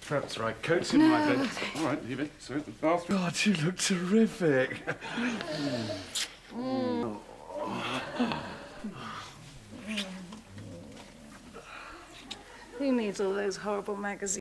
That's right, coat's in my bed. All right, leave it. So the bathroom. God, you look terrific. Who needs all those horrible magazines?